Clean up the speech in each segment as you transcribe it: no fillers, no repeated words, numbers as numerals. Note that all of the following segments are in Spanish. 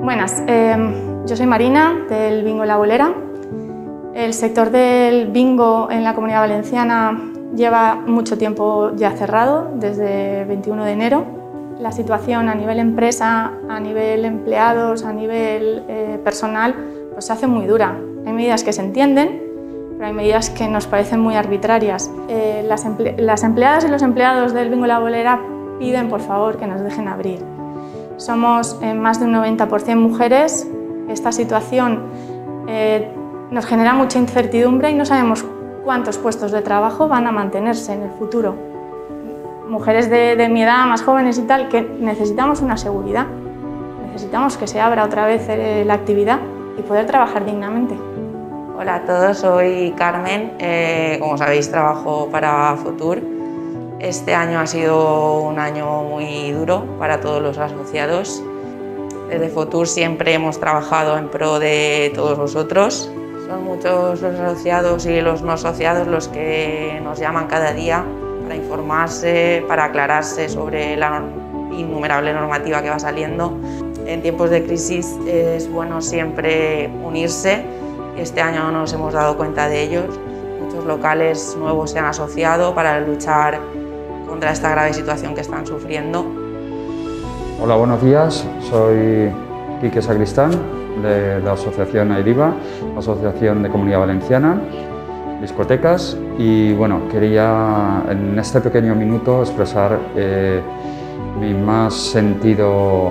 Buenas, yo soy Marina, del Bingo La Bolera. El sector del bingo en la Comunidad Valenciana lleva mucho tiempo ya cerrado, desde el 21 de enero. La situación a nivel empresa, a nivel empleados, a nivel personal, pues se hace muy dura. Hay medidas que se entienden, pero hay medidas que nos parecen muy arbitrarias. Las empleadas y los empleados del Bingo La Bolera piden, por favor, que nos dejen abrir. Somos más de un 90% mujeres. Esta situación nos genera mucha incertidumbre y no sabemos cuántos puestos de trabajo van a mantenerse en el futuro. Mujeres de mi edad, más jóvenes y tal, que necesitamos una seguridad. Necesitamos que se abra otra vez la actividad y poder trabajar dignamente. Hola a todos, soy Carmen. Como sabéis, trabajo para Fotur. Este año ha sido un año muy duro para todos los asociados. Desde Fotur siempre hemos trabajado en pro de todos vosotros. Son muchos los asociados y los no asociados los que nos llaman cada día para informarse, para aclararse sobre la innumerable normativa que va saliendo. En tiempos de crisis es bueno siempre unirse. Este año no nos hemos dado cuenta de ellos. Muchos locales nuevos se han asociado para luchar contra esta grave situación que están sufriendo. Hola, buenos días. Soy Quique Sacristán, de la Asociación AIRIBA, Asociación de Comunidad Valenciana, Discotecas, y bueno, quería en este pequeño minuto expresar mi más sentido,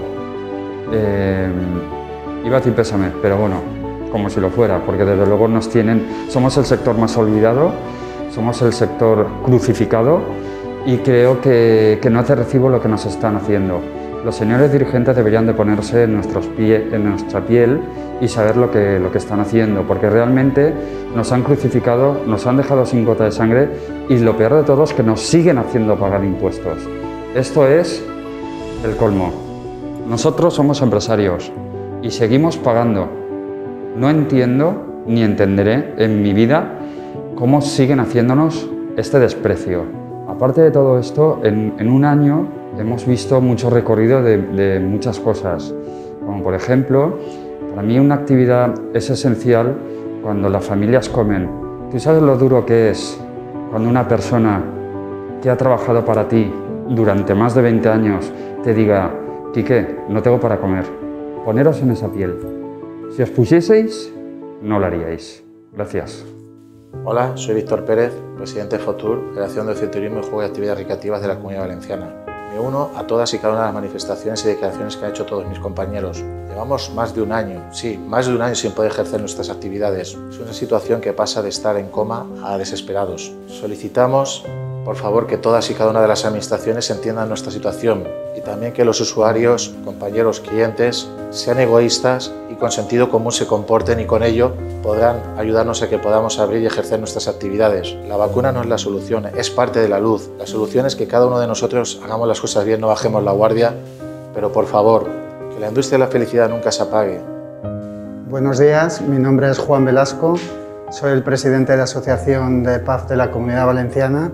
iba a decir pésame, pero bueno, como si lo fuera, porque desde luego somos el sector más olvidado, somos el sector crucificado, y creo que no es de recibo lo que nos están haciendo. Los señores dirigentes deberían de ponerse en nuestra piel y saber lo que están haciendo, porque realmente nos han crucificado, nos han dejado sin gota de sangre, y lo peor de todo es que nos siguen haciendo pagar impuestos. Esto es el colmo. Nosotros somos empresarios y seguimos pagando. No entiendo ni entenderé en mi vida cómo siguen haciéndonos este desprecio. Aparte de todo esto, en un año hemos visto mucho recorrido de muchas cosas, como por ejemplo, para mí una actividad es esencial cuando las familias comen. ¿Tú sabes lo duro que es cuando una persona que ha trabajado para ti durante más de 20 años te diga: Quique, no tengo para comer? Poneros en esa piel. Si os pusieseis, no lo haríais. Gracias. Hola, soy Víctor Pérez, presidente de Fotur, Federación de Ocio y Turismo y Juego y Actividades Recreativas de la Comunidad Valenciana. Me uno a todas y cada una de las manifestaciones y declaraciones que han hecho todos mis compañeros. Llevamos más de un año, sí, más de un año sin poder ejercer nuestras actividades. Es una situación que pasa de estar en coma a desesperados. Solicitamos, por favor, que todas y cada una de las administraciones entiendan nuestra situación y también que los usuarios, compañeros, clientes, sean egoístas y con sentido común se comporten, y con ello podrán ayudarnos a que podamos abrir y ejercer nuestras actividades. La vacuna no es la solución, es parte de la luz. La solución es que cada uno de nosotros hagamos las cosas bien, no bajemos la guardia, pero por favor, que la industria de la felicidad nunca se apague. Buenos días, mi nombre es Juan Velasco, soy el presidente de la Asociación de PAF de la Comunidad Valenciana,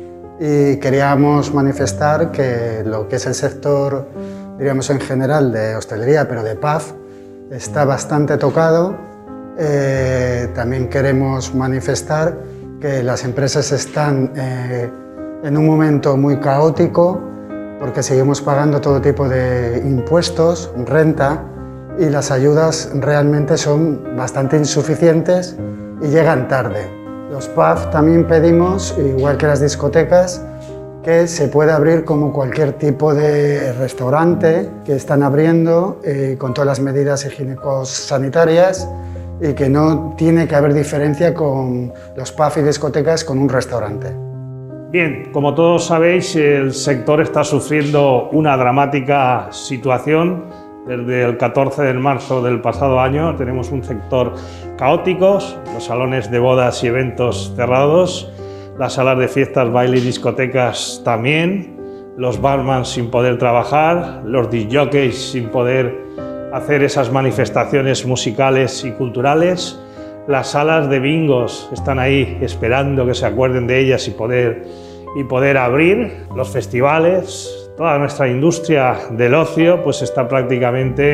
y queríamos manifestar que lo que es el sector, diríamos en general, de hostelería, pero de PAF, está bastante tocado. También queremos manifestar que las empresas están en un momento muy caótico, porque seguimos pagando todo tipo de impuestos, renta, y las ayudas realmente son bastante insuficientes y llegan tarde. Los PAF también pedimos, igual que las discotecas, que se pueda abrir como cualquier tipo de restaurante que están abriendo con todas las medidas higiénico-sanitarias, y que no tiene que haber diferencia con los PAF y discotecas con un restaurante. Bien, como todos sabéis, el sector está sufriendo una dramática situación. Desde el 14 de marzo del pasado año tenemos un sector caótico, los salones de bodas y eventos cerrados, las salas de fiestas, baile y discotecas también, los barmans sin poder trabajar, los discjockeys sin poder hacer esas manifestaciones musicales y culturales, las salas de bingos están ahí esperando que se acuerden de ellas y poder abrir, los festivales. Toda nuestra industria del ocio pues está prácticamente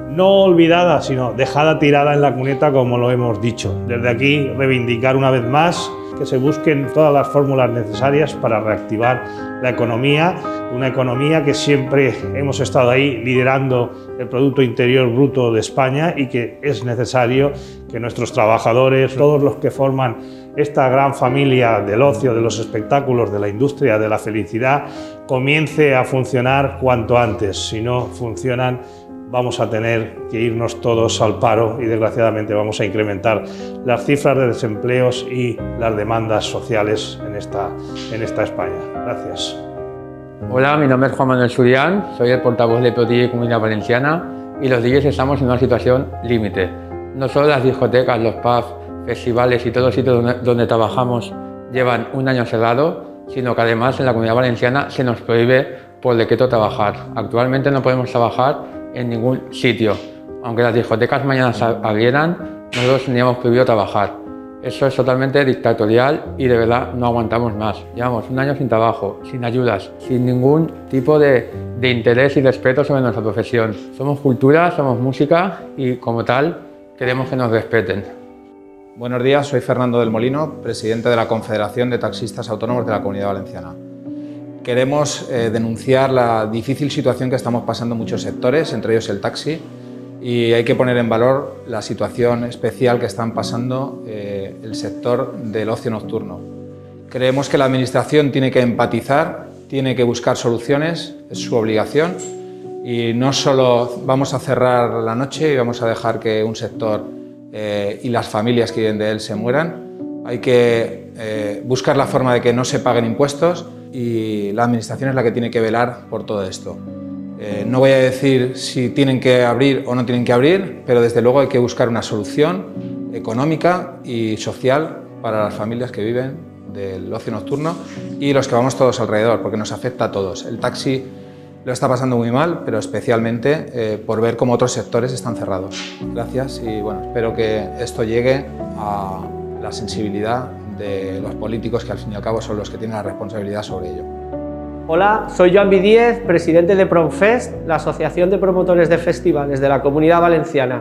no olvidada, sino dejada tirada en la cuneta, como lo hemos dicho. Desde aquí, reivindicar una vez más que se busquen todas las fórmulas necesarias para reactivar la economía, una economía que siempre hemos estado ahí liderando el Producto Interior Bruto de España y que es necesario que nuestros trabajadores, todos los que forman esta gran familia del ocio, de los espectáculos, de la industria, de la felicidad, comience a funcionar cuanto antes. Si no funcionan, vamos a tener que irnos todos al paro y desgraciadamente vamos a incrementar las cifras de desempleos y las demandas sociales en esta España. Gracias. Hola, mi nombre es Juan Manuel Surián, soy el portavoz de POTI Comunidad Valenciana y los DJs estamos en una situación límite. No solo las discotecas, los pubs, festivales y todos los sitios donde trabajamos llevan un año cerrado, sino que además en la Comunidad Valenciana se nos prohíbe por decreto trabajar. Actualmente no podemos trabajar en ningún sitio. Aunque las discotecas mañana abrieran, nosotros teníamos prohibido trabajar. Eso es totalmente dictatorial y de verdad no aguantamos más. Llevamos un año sin trabajo, sin ayudas, sin ningún tipo de interés y respeto sobre nuestra profesión. Somos cultura, somos música y como tal queremos que nos respeten. Buenos días, soy Fernando del Molino, presidente de la Confederación de Taxistas Autónomos de la Comunidad Valenciana. Queremos denunciar la difícil situación que estamos pasando en muchos sectores, entre ellos el taxi, y hay que poner en valor la situación especial que están pasando el sector del ocio nocturno. Creemos que la Administración tiene que empatizar, tiene que buscar soluciones, es su obligación, y no solo vamos a cerrar la noche y vamos a dejar que un sector y las familias que viven de él se mueran. Hay que buscar la forma de que no se paguen impuestos y la Administración es la que tiene que velar por todo esto. No voy a decir si tienen que abrir o no tienen que abrir, pero desde luego hay que buscar una solución económica y social para las familias que viven del ocio nocturno y los que vamos todos alrededor, porque nos afecta a todos. El taxi lo está pasando muy mal, pero especialmente por ver cómo otros sectores están cerrados. Gracias y bueno, espero que esto llegue a la sensibilidad de los políticos, que al fin y al cabo son los que tienen la responsabilidad sobre ello. Hola, soy Joan Vidiez, presidente de Promfest, la Asociación de Promotores de Festivales de la Comunidad Valenciana.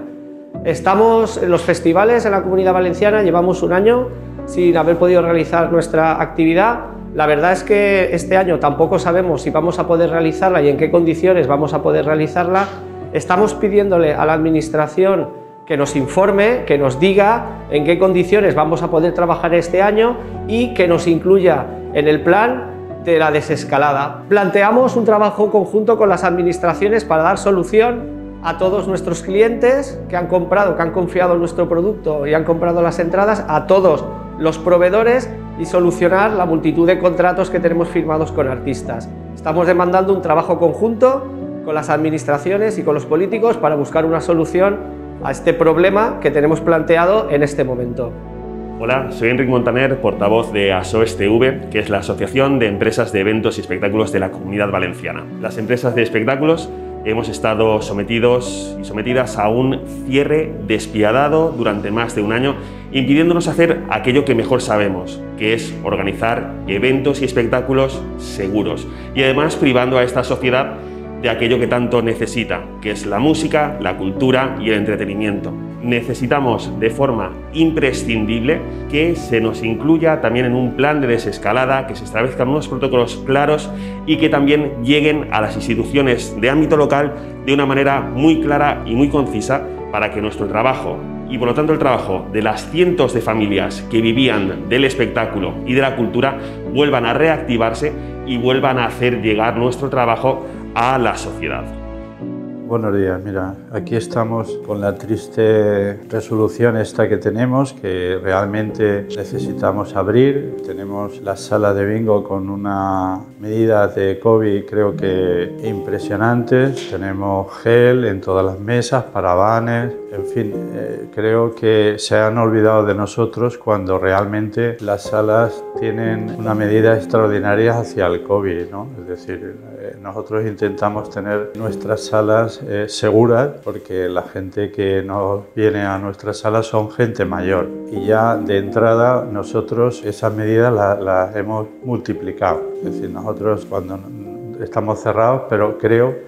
Estamos en los festivales en la Comunidad Valenciana, llevamos un año sin haber podido realizar nuestra actividad. La verdad es que este año tampoco sabemos si vamos a poder realizarla y en qué condiciones vamos a poder realizarla. Estamos pidiéndole a la Administración que nos informe, que nos diga en qué condiciones vamos a poder trabajar este año y que nos incluya en el plan de la desescalada. Planteamos un trabajo conjunto con las administraciones para dar solución a todos nuestros clientes que han comprado, que han confiado en nuestro producto y han comprado las entradas, a todos los proveedores y solucionar la multitud de contratos que tenemos firmados con artistas. Estamos demandando un trabajo conjunto con las administraciones y con los políticos para buscar una solución a este problema que tenemos planteado en este momento. Hola, soy Enric Montaner, portavoz de ASOES TV, que es la Asociación de Empresas de Eventos y Espectáculos de la Comunidad Valenciana. Las empresas de espectáculos hemos estado sometidos y sometidas a un cierre despiadado durante más de un año, impidiéndonos hacer aquello que mejor sabemos, que es organizar eventos y espectáculos seguros, y además privando a esta sociedad de aquello que tanto necesita, que es la música, la cultura y el entretenimiento. Necesitamos de forma imprescindible que se nos incluya también en un plan de desescalada, que se establezcan unos protocolos claros y que también lleguen a las instituciones de ámbito local de una manera muy clara y muy concisa para que nuestro trabajo y por lo tanto el trabajo de las cientos de familias que vivían del espectáculo y de la cultura vuelvan a reactivarse y vuelvan a hacer llegar nuestro trabajo a la sociedad. Buenos días, mira, aquí estamos con la triste resolución esta que tenemos, que realmente necesitamos abrir. Tenemos la sala de bingo con una medida de COVID creo que impresionantes. Tenemos gel en todas las mesas, paravanes, en fin, creo que se han olvidado de nosotros cuando realmente las salas tienen una medida extraordinaria hacia el COVID, ¿no? Es decir, nosotros intentamos tener nuestras salas seguras porque la gente que nos viene a nuestras salas son gente mayor y ya de entrada nosotros esas medidas las hemos multiplicado. Es decir, nosotros cuando estamos cerrados, pero creo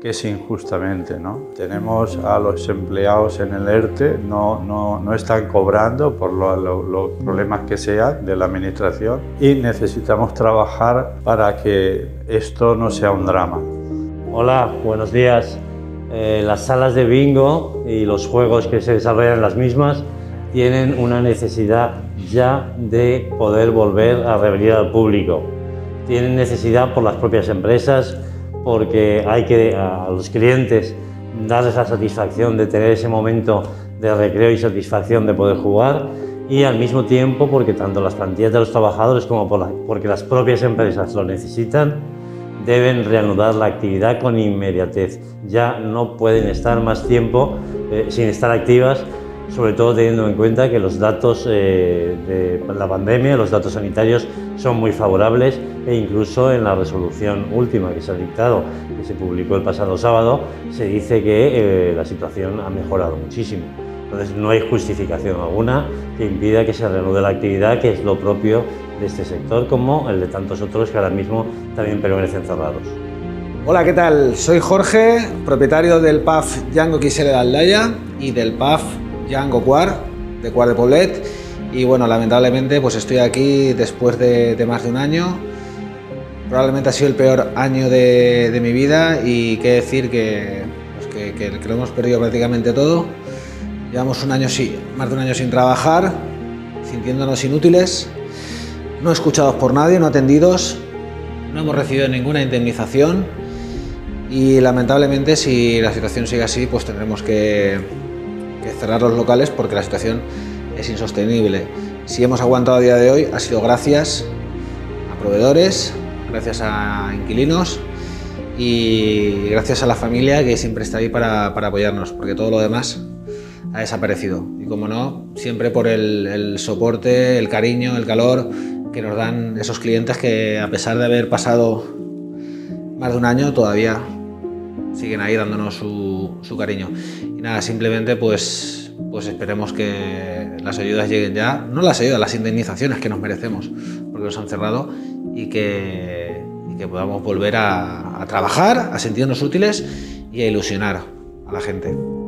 que es injustamente, ¿no? Tenemos a los empleados en el ERTE, no están cobrando por los problemas que sean de la administración y necesitamos trabajar para que esto no sea un drama. Hola, buenos días. Las salas de bingo y los juegos que se desarrollan en las mismas tienen una necesidad ya de poder volver a reabrir al público. Tienen necesidad por las propias empresas, porque hay que a los clientes darles la satisfacción de tener ese momento de recreo y satisfacción de poder jugar, y al mismo tiempo porque tanto las plantillas de los trabajadores como porque las propias empresas lo necesitan, deben reanudar la actividad con inmediatez. Ya no pueden estar más tiempo sin estar activas, sobre todo teniendo en cuenta que los datos de la pandemia, los datos sanitarios son muy favorables, e incluso en la resolución última que se ha dictado, que se publicó el pasado sábado, se dice que la situación ha mejorado muchísimo. Entonces no hay justificación alguna que impida que se reanude la actividad, que es lo propio de este sector, como el de tantos otros que ahora mismo también permanecen cerrados. Hola, ¿qué tal? Soy Jorge, propietario del pub Django XL de Aldaya y del pub Django Quart de Poblet, y bueno, lamentablemente pues estoy aquí después de más de un año. Probablemente ha sido el peor año de mi vida, y qué decir que lo hemos perdido prácticamente todo. Llevamos más de un año sin trabajar, sintiéndonos inútiles, no escuchados por nadie, no atendidos, no hemos recibido ninguna indemnización, y lamentablemente si la situación sigue así pues tendremos que cerrar los locales, porque la situación es insostenible. Si hemos aguantado a día de hoy ha sido gracias a proveedores, gracias a inquilinos y gracias a la familia, que siempre está ahí para apoyarnos, porque todo lo demás ha desaparecido. Y como no, siempre por el soporte, el cariño, el calor que nos dan esos clientes que, a pesar de haber pasado más de un año, todavía siguen ahí dándonos su cariño. Y nada, simplemente pues esperemos que las ayudas lleguen ya, no las ayudas, las indemnizaciones que nos merecemos, porque nos han cerrado, y que podamos volver a trabajar, a sentirnos útiles y a ilusionar a la gente.